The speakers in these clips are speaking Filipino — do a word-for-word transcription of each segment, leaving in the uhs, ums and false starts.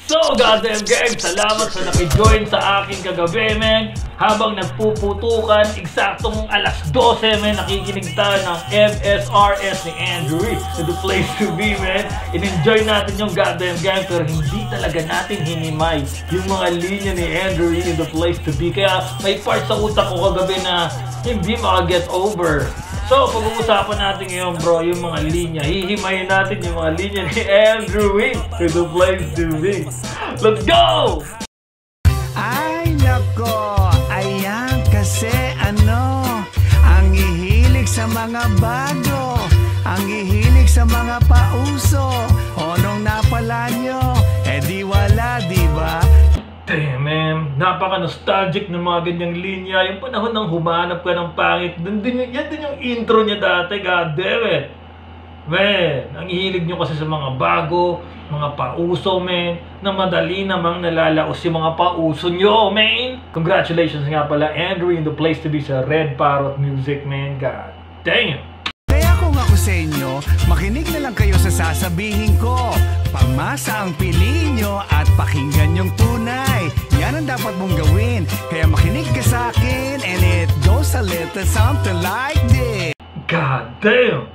So, goddamn gang, salamat sa nakijoin sa akin kagabi, men. Habang nagpuputukan, eksaktong alas dose, men, nakikinig tayo ng M S R S ni Andrew to the place to be, men. In-enjoy natin yung goddamn gang, pero hindi talaga natin hinimay yung mga linya ni Andrew in the place to be. Kaya may part sa utak ko kagabi na hindi maka-get over. So, pag-uusapan natin ngayon, bro, yung mga linya. Hihimayin natin yung mga linya ni Andrew to the place to be. Let's go! Ay, nako! Ayan kasi ano, ang ihilig sa mga bago, ang ihilig sa mga pauso. O nung napala nyo, eh di wala, di ba? Damn, man. Napaka-nostalgic ng mga ganyang linya. Yung panahon ng humanap ka ng pangit. Dun din, yan din yung intro niya dati. God damn it. Man, ang ihilig nyo kasi sa mga bago, mga pauso, man, na madali namang nalalaos yung mga pauso nyo, man. Congratulations nga pala, Andrew, in the place to be sa Red Parrot Music, man. God damn. Kaya kung ako sa inyo, makinig na lang kayo sa sasabihin ko. Pamasa ang piliin nyo at pakinggan yung tunay. Yan ang dapat mong gawin. Kaya makinig ka sa akin and it goes a little something like this. God damn!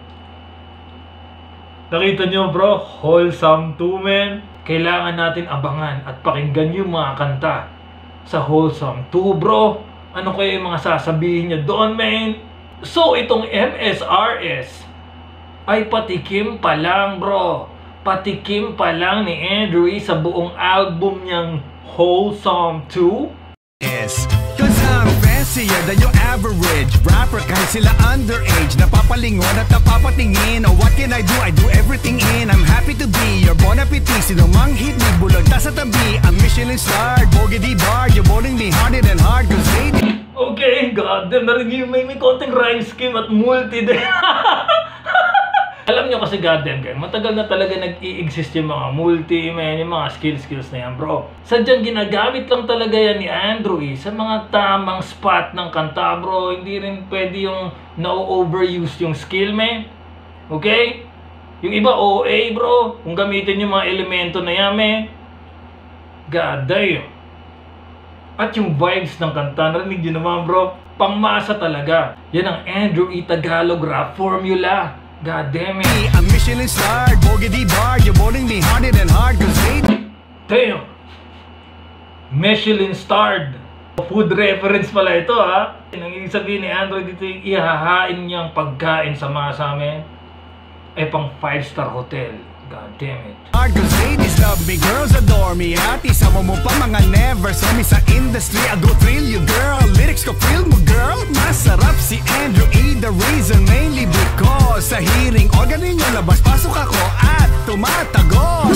Nakita nyo, bro, Wholesome two, man. Kailangan natin abangan at pakinggan yung mga kanta sa Wholesome two, bro. Ano kaya yung mga sasabihin niya doon, man? So, itong M S R S ay patikim pa lang, bro. Patikim pa lang ni Andrew sa buong album niyang Wholesome two. Yes, cause I'm fancier than your average rapper. Kahit sila underage, napapalingon at napapatingin. Oh, what can I do? I do everything in. I'm happy to be your bon appetit. Sino mang hit me, bulag ta sa tabi. I'm Michelin starred, bogey bar. You're bowling me harder than hard cause they... Okay, goddamn, narinig yung may, may konting rhyme scheme at multi din. Alam nyo kasi goddamn gang, matagal na talaga nag-i-exist yung mga multi, man, yung mga skill-skills na yan, bro. Sadyang ginagamit lang talaga yan ni Andrew eh, sa mga tamang spot ng kanta, bro. Hindi rin pwede yung na-overuse yung skill, man. Okay? Yung iba O A, bro. Kung gamitin yung mga elemento na yan, man. God damn. At yung vibes ng kanta, narinig nyo naman, bro. Pangmasa talaga. Yan ang Andrew E. Tagalog rap formula. God damn it. I'm Michelin starred, bogey bar. You're bowling me harder than hard cause they... Damn. Michelin starred. Food reference pala ito, ha. Ang ibig sabihin ni Andrew dito yung ihahain niyang pagkain sa mga sa amin ay pang five star hotel. God damn it. Hard cause ladies love me, girls adore me. At isama mo pa mga never saw me sa industry. I go thrill you, girl. Lyrics ko feel mo, girl. Masarap si Andrew E. The reason mainly because sa hearing organ ninyo labas pasok ako at tumatagos.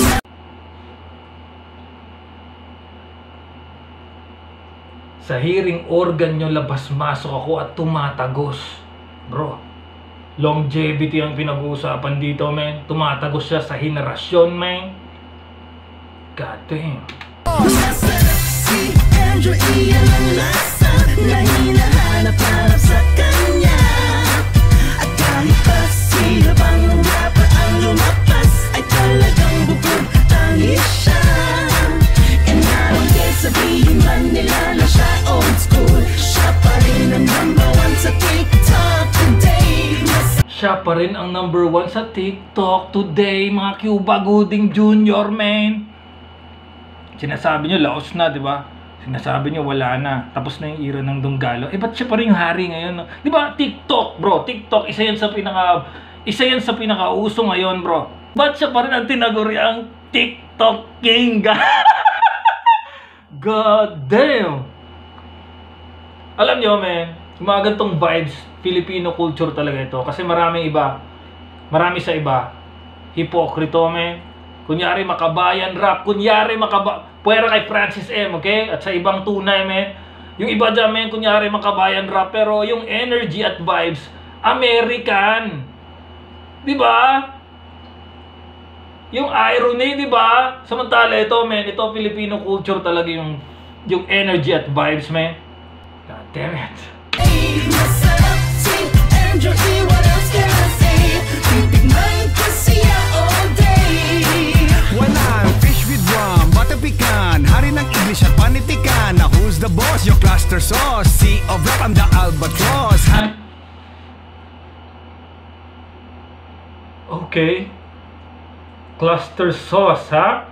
Sa hearing organ nyo labas-masok ako at tumatagos. Bro, longevity ang pinag-uusapan dito, man. Tumatagos siya sa henerasyon, man. God damn. Si Andrew E. ang lasa na hinahanap-hanap sa kanya. At kahit pa sino pang rapper ang lumapas ay talagang bukod tangi siya. And I don't care sabihin man nila na siya old school. Siya pa rin ang number one sa TikTok today. Siya pa rin ang number one sa TikTok today, mga Cuba Gooding Junior, man. Sinasabi nyo, laos na, di ba? Sinasabi nyo, wala na. Tapos na yung era ng Donggalo. Eh, ba't siya pa rin yung hari ngayon? No? Di ba? TikTok, bro. TikTok, isa yan sa pinaka... Isa yan sa pinaka-uso ngayon, bro. Ba't siya pa rin ang tinaguri ang TikTok King? God damn! Alam nyo, man, yung mga gantong vibes, Filipino culture talaga ito. Kasi maraming iba, marami sa iba, hipokrito, man. Kunyari makabayan rap, kunyari makaba... Puwera kay Francis M, okay? At sa ibang tunay, man. Yung iba dyan, man, kunyari makabayan rap, pero yung energy at vibes, American. Diba? Yung irony, diba? Samantala ito, man, ito Filipino culture talaga yung, yung energy at vibes, man. God damn it. Hey, masarap si Andrew E. What else can I say? Titigman ko siya all day. Wala, fish with rum, butter the pecan, hari ng English at panitikan. Now who's the boss? Your cluster sauce. Sea of rap, I'm the albatross. Ha? Okay. Cluster sauce, ha?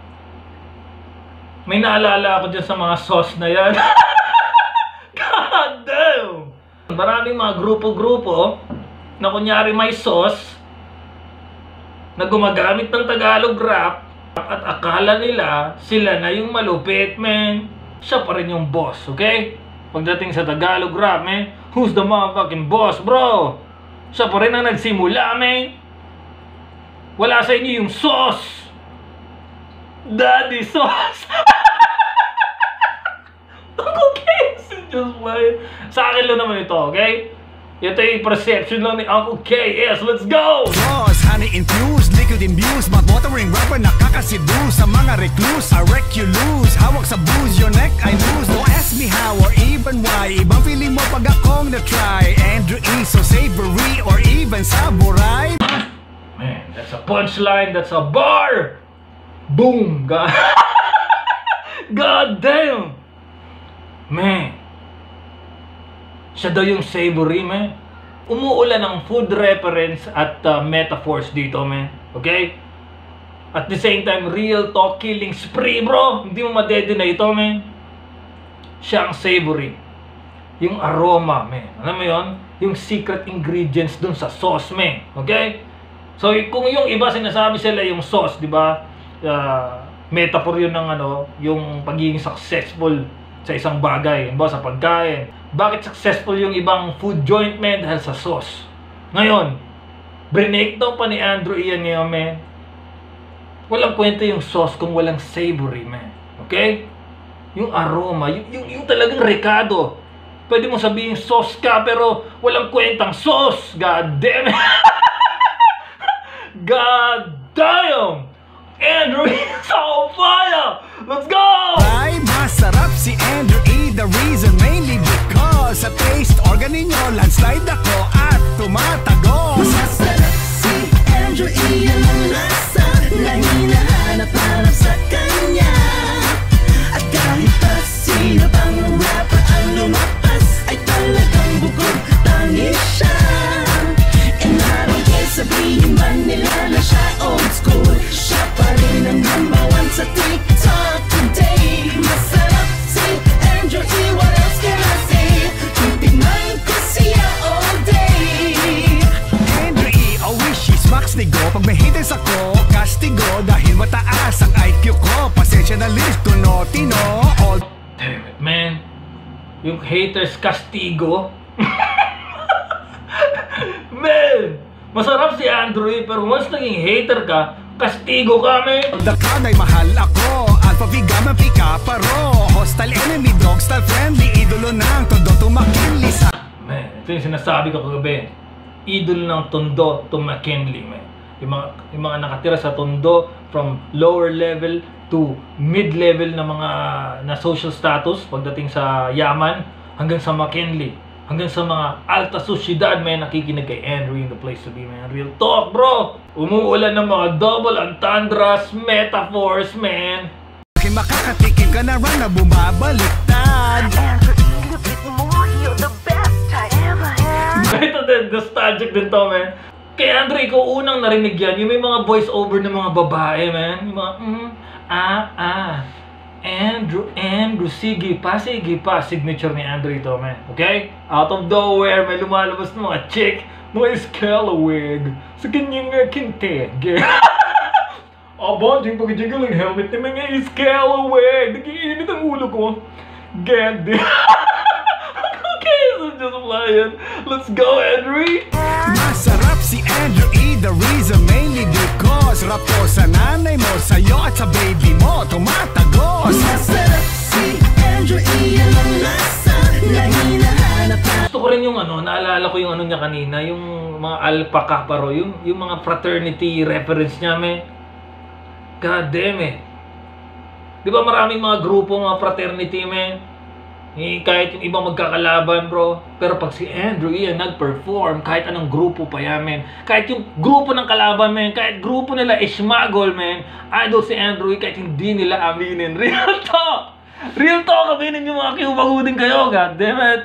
May naalala ako dyan sa mga sauce na yan. God damn! Maraming mga grupo-grupo na kunyari may sauce na gumagamit ng Tagalog rap at akala nila sila na yung malupit, man. Siya pa rin yung boss, okay? Pagdating sa Tagalog rap, man, who's the motherfucking boss, bro? Siya pa rin ang nagsimula, man. Wala sa inyo yung sauce. Daddy sauce. Okay, just like sa akin lang naman ito, okay? Ito yung perception lang ni Uncle K. Yes, let's go! Sauce, honey infused, liquid imbued, mouth-watering rapper, nakakaseduce. Sa mga recluse, I wreck you lose. Hawak sa booze, your neck I lose. Don't ask me how or even why. Ibang feeling mo pag akong na-try. Andrew E, so savory or even samurai. Man, that's a punchline, that's a bar! Boom! God, God damn! Man, siya daw yung savory, man. Umuulan ng food reference at uh, metaphors dito, man. Okay? At the same time, real talk killing spree, bro. Hindi mo madedeny ito, man. Siya ang savory. Yung aroma, man. Alam mo yon? Yung secret ingredients dun sa sauce, man. Okay? So, kung yung iba sinasabi sila yung sauce, di ba? Uh, metaphor yun ng ano, yung pagiging successful sa isang bagay, ba sa pagkain. Bakit successful yung ibang food joint, man? Dahil sa sauce. Ngayon, breakdown pa ni Andrew iyan ngayon, man. Walang kwenta yung sauce kung walang savory, man. Okay? Yung aroma, yung, yung, yung talagang recado. Pwede mo sabihin sauce ka, pero walang kwentang sauce. God damn it. God damn! Andrew is on fire! Let's go! Ay, masarap si Andrew E. The reason mainly because sa taste organ ninyo, landslide ako at tumatagos. Masarap si Andrew E. Ang lasa na hinahanap-hanap sa kanya. At kahit pa sino pang rapper ang lumapas, ay talagang bukod tangis siya. And I don't care, sabihin man nila na siya old school, siya pa rin ang number one sa TikTok today. Masarap si Andrew E. What else can I say? Titignan ko siya all day. Andrew E. I wish she smacks ni go. Pag may haters ako, kastigo. Dahil mataas ang I Q ko. Pasensya na list to naughty, no? All Damn it, man. Yung haters castigo. Man! Masarap si Andrew E. Pero once naging hater ka, kastigo ka, man. the crown ay mahal ako. Alpha V Gamma Pika Paro. Hostile enemy, dog style friendly. Idolo ng todo tumakinli sa Man, ito yung sinasabi ko kagabi. Idol ng Tondo to McKinley, man. Yung mga, yung mga nakatira sa Tondo from lower level to mid-level na mga na social status pagdating sa yaman hanggang sa McKinley. Hanggang sa mga alta susyedad, man, nakikinig kay Andrew in the place to be, man. Real talk, bro! Umuulan ng mga double entendres, metaphors, man. Kaya makakatikim ka na rin na bumabaliktad. Andrew E. Lupit mo, you're the best I ever had. Ito din, nostalgic din to, man. Kay Andrew, ikaw unang narinig yan. Yung may mga voice over ng mga babae, man. Yung mga, mm, ah, ah. Andrew, Andrew, sige pa, sige pa. Signature ni Andrew ito, man. Okay? Out of nowhere, may lumalabas ng mga chick, mga scalawag. Sa kanyang uh, kintege. Aba, yung pag-jiggle ng helmet ni mga scalawag. Nagiinit ang ulo ko. Ganda. Okay, so just flying. Let's go, Andrew. Masarap si Andrew E. The reason mainly because rap ko sa nanay mo, sa'yo at sa baby mo tumatagos. Masarap si Andrew E. Ang lasa na hinahanap. Gusto ko rin yung ano, naalala ko yung ano niya kanina, yung mga alpaca paro, yung, yung mga fraternity reference niya, me. God damn it. Di ba maraming mga grupo, mga fraternity, me? Eh, kahit yung ibang magkakalaban, bro. Pero pag si Andrew Ian nag-perform, kahit anong grupo pa yan, men. Kahit yung grupo ng kalaban, men. Kahit grupo nila Ishmagol, men. Idol si Andrew Ian, kahit hindi nila aminin. Real talk! Real talk, aminin yung mga kiubagudin kayo. God damn it.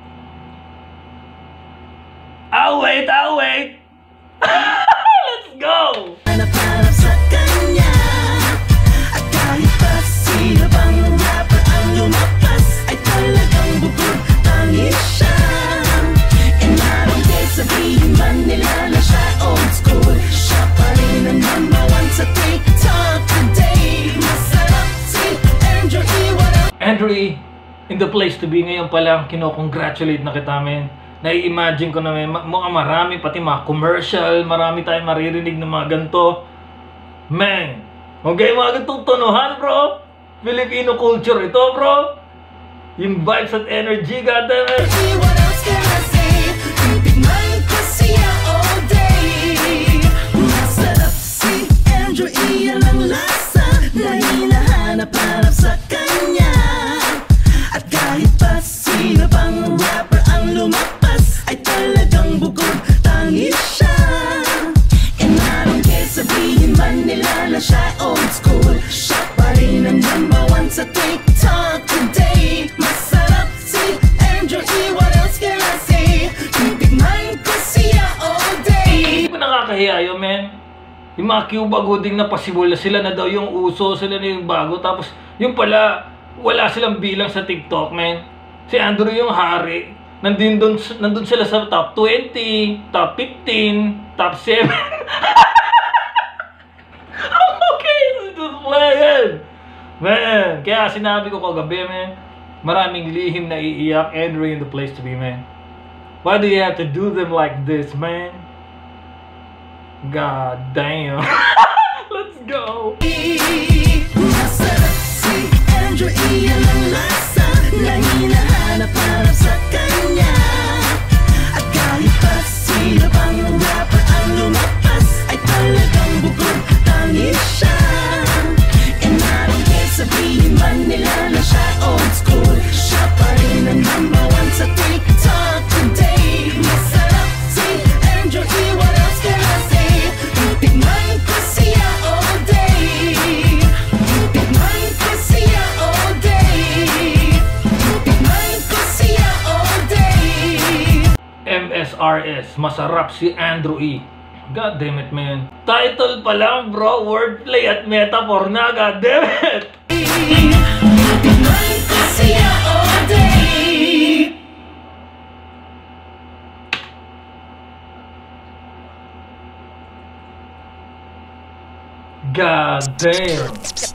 I'll wait, I'll wait. Let's go! Hanap-hanap sa kanya. At kahit pa sino bang rapper ang lumabas, ay talagang bukod tangis siya. And I don't care, sabihin man nila na siya old school, siya pa rin ang number one sa TikTok today. Masarap si Andrew E. What up? Andrew E, in the place to be, ngayon pa lang, kinocongratulate na kita, men. Nai-imagine ko na may mukhang marami, pati mga commercial, marami tayong maririnig ng mga ganito. Man, okay, mga ganitong tonohan, bro. Filipino culture ito, bro. Yung vibes at energy, goddammit. What else can I say? Titignan ko siya all day. Masarap si Andrew E. Yan ang lasa na hinahanap-hanap sa kanya. At kahit pa sino pang rapper ang lumabas, ay talagang bukod tangis siya. And I don't care, sabihin man nila na siya old school, siya pa rin ang number one sa TikTok today. Masarap si Andrew E. What else can I say? Titignan ko siya all day. Hindi ko nakakahiya yun, men. Yung mga Cuba-gooding na pasibol na sila na daw yung uso, sila na yung bago. Tapos yung pala, wala silang bilang sa TikTok, men. Si Andrew yung hari. Nandun, dun, nandun sila sa top twenty, top fifteen, top seven. Okay, just play it. Man, kaya sinabi ko kagabi, man, maraming lihim na iiyak. Andrew in the place to be, man. Why do you have to do them like this, man? God damn. Let's go. Masarap si Andrew E. Yan ang lasa na hinahanap-hanap sa kanya. At kahit pa sino pang rapper ang lumabas, ay talagang bukod tangis siya. And I don't care, sabihin man nila na siya old school, siya pa rin ang number one sa TikTok today. Masarap si Andrew E. What else can I say? Titignan ko siya all day. Titignan ko siya all day. Titignan ko siya all day. M S R S, masarap si Andrew E. God damn it, man. Title pa lang, bro. Wordplay at metaphor na, god damn it. Titignan ko siya all day. God damn.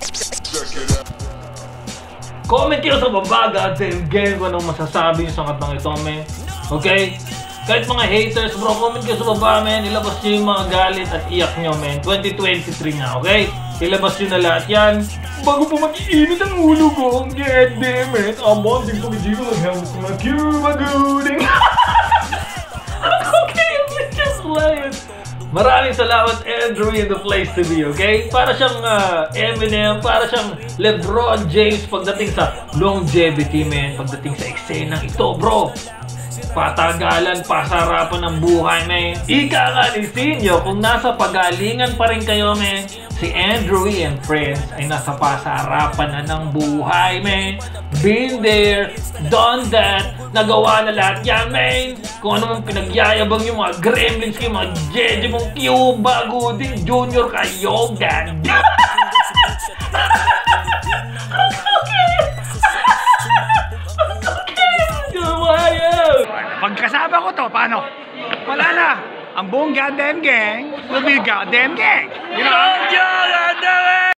Comment kayo sa baba, god damn gang, kung anong masasabi nyo sa katang ito, man. Okay? Kahit mga haters, bro, comment kayo sa baba, man. Ilabas nyo yung mga galit at iyak nyo, man. twenty twenty-three na, okay? Ilabas nyo na lahat yan. Bago pa mag-iinit ang ulo ko, god damn it. I'm bonding to Gio, mag-help sa mga Cuba-gooding. Okay, let's just play it. Maraming salamat, Andrew, in the place to be, okay? Para siyang uh, Eminem, para siyang LeBron James pagdating sa longevity, man. Pagdating sa eksena ito, bro. Patagalan, pasarapan ng buhay, man. Ika nga ni Sinyo, kung nasa pagalingan pa rin kayo, man, si Andrew E. and friends ay nasa pasarapan na ng buhay, man. Been there, done that, nagawa na lahat yan, man. Kung ano mong pinagyayabang yung mga gremlins kayo, mga jeje mong Cuba, Gooding, Junior kayo, God. Pagkasama ko to, paano? Wala na. Ang buong goddamn gang will be goddamn gang. You know? God damn it!